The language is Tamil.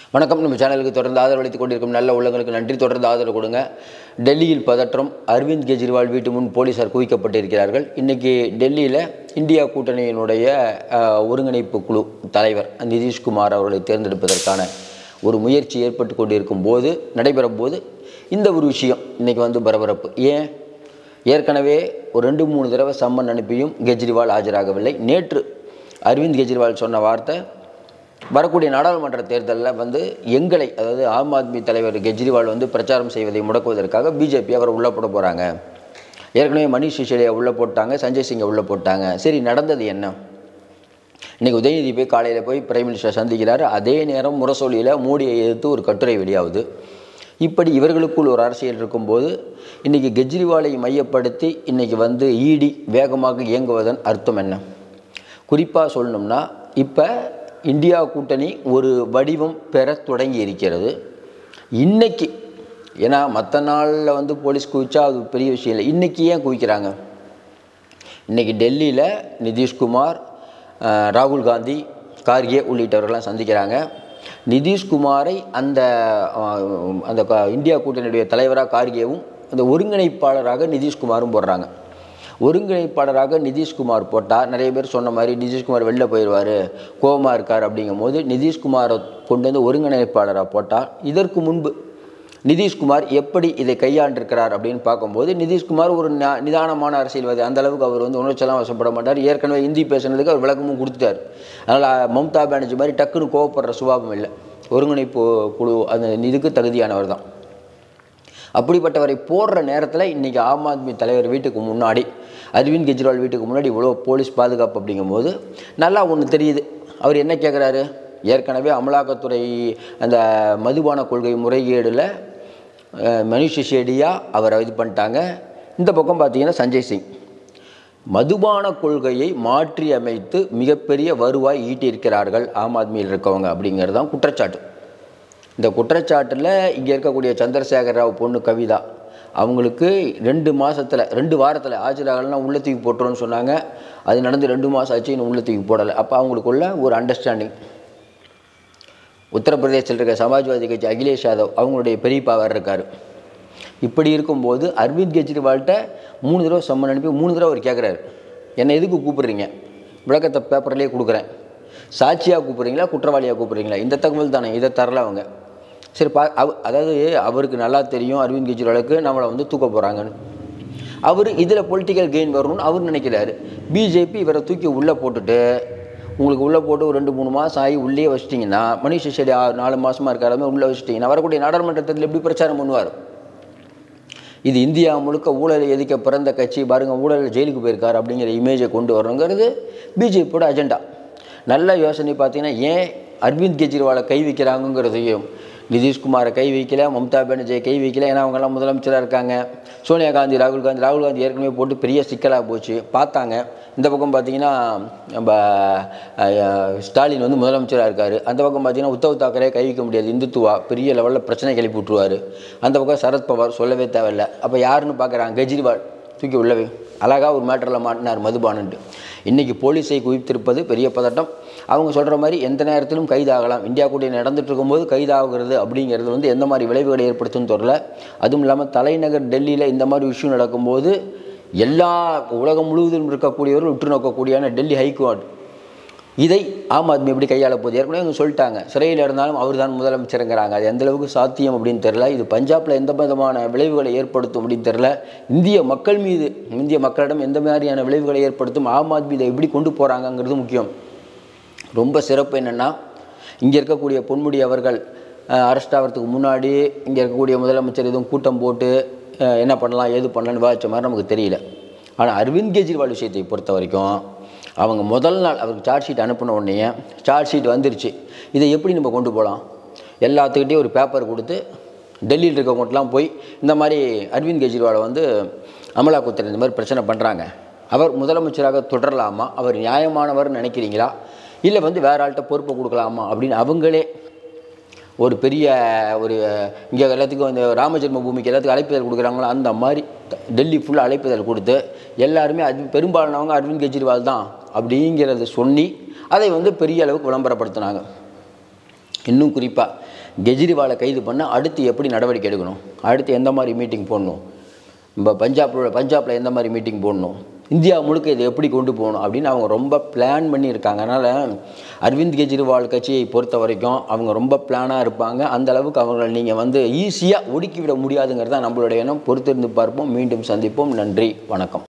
வணக்கம். நம்ம சேனலுக்கு தொடர்ந்து ஆதரவளித்துக் கொண்டிருக்கும் நல்ல உள்ளங்களுக்கு நன்றி. தொடர்ந்து ஆதரவு கொடுங்க. டெல்லியில் பதற்றம். அரவிந்த் கெஜ்ரிவால் வீட்டு முன் போலீசார் குவிக்கப்பட்டிருக்கிறார்கள். இன்றைக்கி டெல்லியில் இந்தியா கூட்டணியினுடைய ஒருங்கிணைப்பு குழு தலைவர் நிதிஷ்குமார் அவர்களை தேர்ந்தெடுப்பதற்கான ஒரு முயற்சி ஏற்பட்டு கொண்டிருக்கும் போது நடைபெறும் போது இந்த ஒரு விஷயம் இன்றைக்கி பரபரப்பு. ஏற்கனவே ஒரு 2-3 தடவை சம்மன் அனுப்பியும் கெஜ்ரிவால் ஆஜராகவில்லை. நேற்று அரவிந்த் கெஜ்ரிவால் சொன்ன வார்த்தை, வரக்கூடிய நாடாளுமன்ற தேர்தலில் எங்களை, அதாவது ஆம் ஆத்மி தலைவர் கெஜ்ரிவால் பிரச்சாரம் செய்வதை முடக்குவதற்காக பிஜேபி அவரை உள்ளே போட போகிறாங்க. ஏற்கனவே மணிஷ் சிசோடியா உள்ளே போட்டாங்க, சஞ்சய் சிங்கை உள்ளே போட்டாங்க. சரி, நடந்தது என்ன? இன்றைக்கி உதயநிதி காலையில் போய் பிரைம் மினிஸ்டர் சந்திக்கிறார். அதே நேரம் முரசொலியில் மோடியை எதிர்த்து ஒரு கட்டுரை வெளியாகுது. இப்படி இவர்களுக்குள் ஒரு அரசியல் இருக்கும்போது இன்றைக்கி கெஜ்ரிவாலை மையப்படுத்தி இன்றைக்கி இடி வேகமாக இயங்குவதன் அர்த்தம் என்ன? குறிப்பாக சொல்லணும்னா, இப்போ இந்தியா கூட்டணி ஒரு வடிவம் பெற தொடங்கி இருக்கிறது இன்றைக்கி. ஏன்னா மற்ற நாளில் போலீஸ் குவிச்சா அது பெரிய விஷயம் இல்லை. இன்றைக்கி ஏன் குவிக்கிறாங்க? இன்றைக்கி டெல்லியில் நிதிஷ்குமார், ராகுல் காந்தி, கார்கே உள்ளிட்டவர்கள்லாம் சந்திக்கிறாங்க. நிதிஷ்குமாரை அந்த இந்தியா கூட்டணியுடைய தலைவராக கார்கேவும் அந்த ஒருங்கிணைப்பாளராக நிதிஷ்குமாரும் போடுறாங்க. ஒருங்கிணைப்பாளராக நிதிஷ்குமார் போட்டால் நிறைய பேர் சொன்ன மாதிரி நிதிஷ்குமார் வெளில போயிடுவார், கோபமாக இருக்கார். அப்படிங்கும் போது நிதிஷ்குமாரை கொண்டு ஒருங்கிணைப்பாளராக போட்டால், இதற்கு முன்பு நிதிஷ்குமார் எப்படி இதை கையாண்டிருக்கிறார் அப்படின்னு பார்க்கும்போது நிதிஷ்குமார் ஒரு நிதானமான அரசியல்வாதி. அந்தளவுக்கு அவர் உணர்ச்சியெல்லாம் வசப்பட மாட்டார். ஏற்கனவே ஹிந்தி பேசுனதுக்கு அவர் விளக்கமும் கொடுத்துட்டார். அதனால் மம்தா பானர்ஜி மாதிரி டக்குன்னு கோவப்படுற சுபாவம் இல்லை. ஒருங்கிணைப்பு குழு அந்த இதுக்கு தகுதியானவர் தான். அப்படிப்பட்டவரை போடுற நேரத்தில் இன்றைக்கி ஆம் ஆத்மி தலைவர் வீட்டுக்கு முன்னாடி, அரவிந்த் கெஜ்ரிவால் வீட்டுக்கு முன்னாடி இவ்வளோ போலீஸ் பாதுகாப்பு அப்படிங்கும்போது நல்லா ஒன்று தெரியுது. அவர் என்ன கேட்குறாரு? ஏற்கனவே அமலாக்கத்துறை அந்த மதுபான கொள்கை முறைகேடில் மணிஷ் சிசோடியா அவரை இது பண்ணிட்டாங்க. இந்த பக்கம் பார்த்திங்கன்னா சஞ்சய் சிங் மதுபான கொள்கையை மாற்றி அமைத்து மிகப்பெரிய வருவாய் ஈட்டியிருக்கிறார்கள் ஆம் ஆத்மியில் இருக்கவங்க அப்படிங்கிறது தான் குற்றச்சாட்டு. இந்த குற்றச்சாட்டில் இங்கே இருக்கக்கூடிய சந்திரசேகர ராவ் பொண்ணு கவிதா அவங்களுக்கு 2 வாரத்தில் ஆஜராகலாம் உள்ள தூக்கி போட்டுருன்னு சொன்னாங்க. அது நடந்து 2 மாதம் ஆச்சு, இன்னும் உள்ள தூக்கி போடலை. அப்போ அவங்களுக்குள்ள ஒரு அண்டர்ஸ்டாண்டிங். உத்தரப்பிரதேசத்தில் இருக்க சமாஜ்வாதி கட்சி அகிலேஷ் யாதவ் அவங்களுடைய பெரியப்பாவர் இருக்கார். இப்படி இருக்கும்போது அரவிந்த் கெஜ்ரிவால்கிட்ட 3 தடவை சம்மன் அனுப்பி 3 தடவை அவர் கேட்குறாரு, என்னை எதுக்கு கூப்பிட்றீங்க? விளக்கத்தை பேப்பர்லேயே கொடுக்குறேன். சாட்சியாக கூப்பிட்றீங்களா, குற்றவாளியாக கூப்பிட்றீங்களா? இந்த தகவல் தானே, இதை தரல அவங்க. சரி, அதாவது அவருக்கு நல்லா தெரியும் அரவிந்த் கெஜ்ரிவாலுக்கு நம்மளை தூக்க போகிறாங்கன்னு. அவர் இதில் பொலிட்டிக்கல் கெயின் வரணும்னு அவர் நினைக்கிறாரு. பிஜேபி இவரை தூக்கி உள்ளே போட்டுட்டு, உங்களுக்கு உள்ளே போட்டு ஒரு 2-3 மாதம் ஆகி உள்ளே வச்சிட்டிங்கன்னா, மணிஷ் சிசோடியா 4 மாதமாக இருக்காருமே உள்ளே வச்சிட்டிங்கன்னா வரக்கூடிய நாடாளுமன்றத்தில் எப்படி பிரச்சாரம் பண்ணுவார்? இது இந்தியா முழுக்க ஊழலை எதிர்க்க பிறந்த கட்சி, பாருங்கள் ஊழல் ஜெயிலுக்கு போயிருக்கார் அப்படிங்கிற இமேஜை கொண்டு வரணுங்கிறது பிஜேபியோட அஜெண்டா. நல்ல யோசனை பார்த்தீங்கன்னா, ஏன் அரவிந்த் கெஜ்ரிவாலை கை வைக்கிறாங்கங்கிறதையும், நிதிஷ்குமாரை கை வைக்கல, மம்தா பானர்ஜியை கை வைக்கல. ஏன்னா அவங்கெல்லாம் முதலமைச்சராக இருக்காங்க. சோனியா காந்தி, ராகுல் காந்தி ஏற்கனவே போட்டு பெரிய சிக்கலாக போச்சு பார்த்தாங்க. இந்த பக்கம் பார்த்திங்கன்னா நம்ம ஸ்டாலின் முதலமைச்சராக இருக்கார். அந்த பக்கம் பார்த்திங்கன்னா உத்தவ் தாக்கரே கை வைக்க முடியாது, இந்துத்துவா பெரிய லெவலில் பிரச்சனை கிளப்பி விட்டுருவார். அந்த பக்கம் சரத்பவார் சொல்லவே தேவையில்லை. அப்போ யாருன்னு பார்க்குறாங்க? கெஜ்ரிவால் தூக்கி உள்ளவே அழகாக ஒரு மேட்டரில் மாட்டினார் மதுபானன்ட்டு. இன்றைக்கி போலீஸை குவித்திருப்பது பெரிய பதட்டம். அவங்க சொல்கிற மாதிரி எந்த நேரத்திலும் கைதாகலாம். இந்தியா கூட்டணி நடந்துட்டு இருக்கும்போது கைதாகிறது அப்படிங்கிறது எந்த மாதிரி விளைவுகளை ஏற்படுத்தும்னு தெரியல. அதுவும் இல்லாமல் தலைநகர் டெல்லியில் இந்த மாதிரி விஷயம் நடக்கும்போது எல்லா உலகம் முழுவதும் இருக்கக்கூடியவர்கள் உற்று நோக்கக்கூடியான டெல்லி ஹைகோர்ட் இதை ஆம் ஆத்மி எப்படி கையாள போகுது? ஏற்கனவே அவங்க சொல்லிட்டாங்க, சிறையில் இருந்தாலும் அவர் தான் முதலமைச்சருங்கிறாங்க. அது எந்தளவுக்கு சாத்தியம் அப்படின்னு தெரில. இது பஞ்சாபில் எந்த விதமான விளைவுகளை ஏற்படுத்தும் அப்படின்னு தெரில. இந்திய மக்களிடம் எந்த மாதிரியான விளைவுகளை ஏற்படுத்தும், ஆம் ஆத்மி இதை எப்படி கொண்டு போகிறாங்கங்கிறது முக்கியம். ரொம்ப சிறப்பு என்னென்னா, இங்கே இருக்கக்கூடிய பொன்முடி அவர்கள் அரெஸ்ட் ஆகிறதுக்கு முன்னாடி இங்கே இருக்கக்கூடிய முதலமைச்சர் எதுவும் கூட்டம் போட்டு என்ன பண்ணலாம் ஏது பண்ணலான்னு விவாதித்த மாதிரி நமக்கு தெரியல. ஆனால் அரவிந்த் கெஜ்ரிவால் விஷயத்தை பொறுத்த வரைக்கும் அவங்க முதல் நாள் அவருக்கு சார்ஜ் ஷீட் அனுப்பின உடனே சார்ஜ் ஷீட் வந்துருச்சு, இதை எப்படி நம்ம கொண்டு போகலாம்? எல்லாத்துக்கிட்டையும் ஒரு பேப்பர் கொடுத்து டெல்லியில் இருக்கவங்கட்டெலாம் போய் இந்த மாதிரி அரவிந்த் கெஜ்ரிவாலை அமலாக்கத்துறை இந்த மாதிரி பிரச்சனை பண்ணுறாங்க, அவர் முதலமைச்சராக தொடரலாமா, அவர் நியாயமானவர்னு நினைக்கிறீங்களா, இல்லை வேறு ஆள்கிட்ட பொறுப்பை கொடுக்கலாமா அப்படின்னு அவங்களே ஒரு பெரிய இங்கே எல்லாத்துக்கும் இந்த ராமஜென்ம பூமிக்கு எல்லாத்துக்கும் அழைப்புதல் கொடுக்குறாங்களோ அந்த மாதிரி டெல்லி ஃபுல்லாக அழைப்புதல் கொடுத்து எல்லாருமே பெரும்பாலானவங்க அரவிந்த் கெஜ்ரிவால் தான் அப்படிங்கிறத சொல்லி அதை பெரிய அளவுக்கு விளம்பரப்படுத்தினாங்க. இன்னும் குறிப்பாக கெஜ்ரிவாலை கைது பண்ண அடுத்து எப்படி நடவடிக்கை எடுக்கணும், அடுத்து எந்த மாதிரி மீட்டிங் போடணும், நம்ம பஞ்சாபில் எந்த மாதிரி மீட்டிங் போடணும், இந்தியா முழுக்க இதை எப்படி கொண்டு போகணும் அப்படின்னு அவங்க ரொம்ப பிளான் பண்ணியிருக்காங்க. அதனால் அரவிந்த் கெஜ்ரிவால் கட்சியை பொறுத்த வரைக்கும் அவங்க ரொம்ப பிளானாக இருப்பாங்க. அந்த அளவுக்கு அவங்களை நீங்கள் ஈஸியாக ஒடுக்கிவிட முடியாதுங்கிறது தான் நம்மளுடைய எண்ணம். பொறுத்திருந்து பார்ப்போம். மீண்டும் சந்திப்போம். நன்றி, வணக்கம்.